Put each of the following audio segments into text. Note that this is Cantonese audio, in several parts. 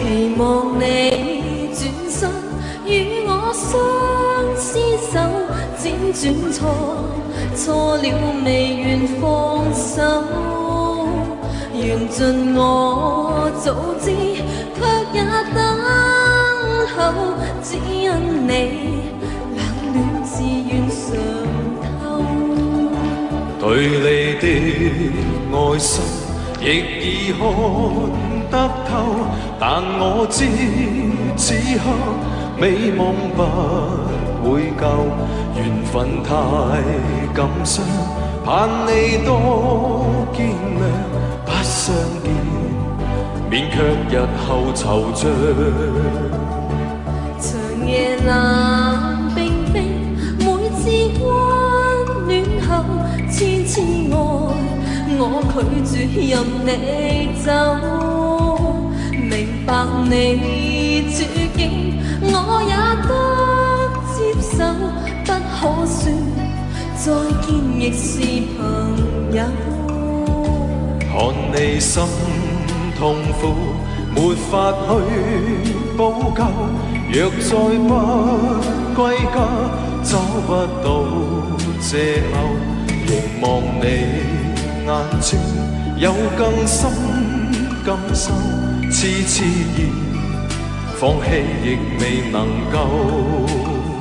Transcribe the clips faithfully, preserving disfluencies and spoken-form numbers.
期望你轉身與我相廝守，輾轉錯錯了未願放手，緣盡我早知，卻也等候，只因你冷暖自願嘗透。 對你的愛心亦已看得透，但我知此刻美夢不會夠，緣分太感傷，盼你多見諒，不相見，免卻日後惆悵。 長夜冷冰冰，每次溫暖後，千次愛我拒絕任你走，明白你處境，我也得接受，不可說再見亦是朋友。 看你心痛苦，沒法去補救，若再不歸家，找不到藉口，凝望你眼睛有更深感受，痴痴然放棄亦未能夠。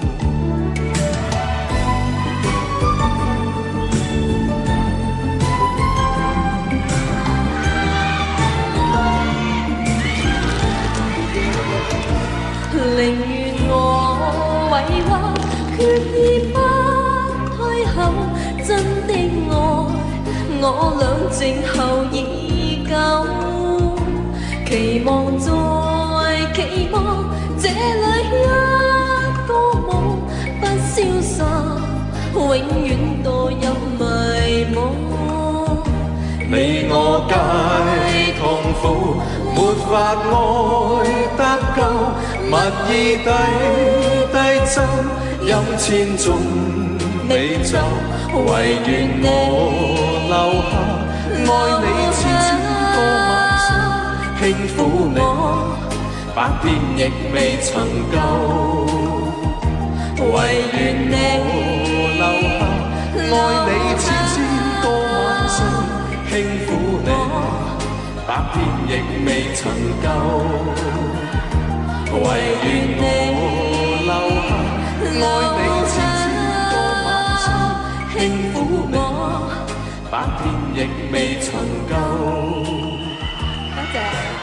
寧願我委屈，決意不退後，真的愛我倆靜候已久，期望再期望，這裏一個夢不消散，永遠墮入迷惘。 你我皆痛苦，沒法愛得夠，蜜意低低斟，飲千種美酒，唯願我留下，愛你千千個晚上，輕撫你，百遍亦未曾夠，唯願我留下，愛你千千個晚上，輕撫你，百遍亦未曾夠。唯願我留下，愛你千千個晚上，輕撫你，百遍亦未曾夠。 多謝。